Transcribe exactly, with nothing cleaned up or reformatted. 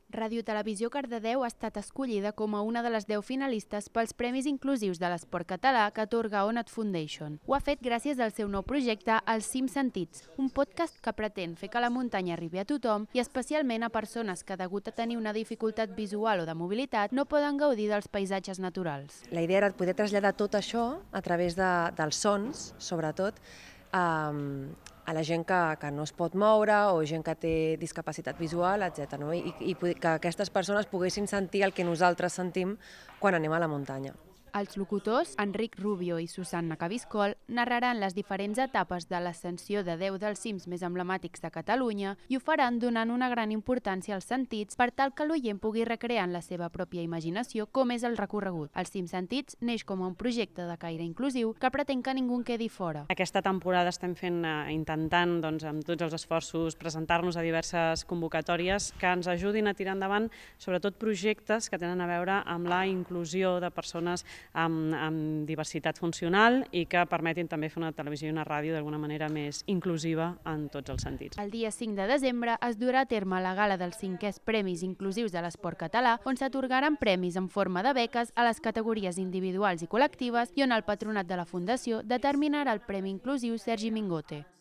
Ràdio Televisió Cardedeu ha estat escollida com a una de les deu finalistes pels Premis Inclusius de l'Esport Català que atorga Onat Foundation. Ho ha fet gràcies al seu nou projecte Els Cinc Sentits, un podcast que pretén fer que la muntanya arribi a tothom i especialment a persones que, degut a tenir una dificultat visual o de mobilitat, no poden gaudir dels paisatges naturals. La idea era poder traslladar tot això a través de, dels sons, sobretot, a, a la gent que, que no es pot moure o gent que té discapacitat visual, etcètera. No? I, i que aquestes persones poguessin sentir el que nosaltres sentim quan anem a la muntanya. Els locutors, Enric Rubio i Susanna Cabiscol, narraran les diferents etapes de l'ascensió de deu dels cims més emblemàtics de Catalunya i ho faran donant una gran importància als sentits per tal que l'oient pugui recrear en la seva pròpia imaginació com és el recorregut. Els Cinc Sentits neix com un projecte de caire inclusiu que pretén que ningú en quedi fora. Aquesta temporada estem fent, eh, intentant, doncs, amb tots els esforços, presentar-nos a diverses convocatòries que ens ajudin a tirar endavant, sobretot projectes que tenen a veure amb la inclusió de persones Amb, amb diversitat funcional i que permetin també fer una televisió i una ràdio d'alguna manera més inclusiva en tots els sentits. El dia cinc de desembre es durà a terme la gala dels cinquers Premis Inclusius de l'Esport Català, on s'atorgaran premis en forma de beques a les categories individuals i col·lectives i on el patronat de la Fundació determinarà el Premi Inclusiu Sergi Mingote.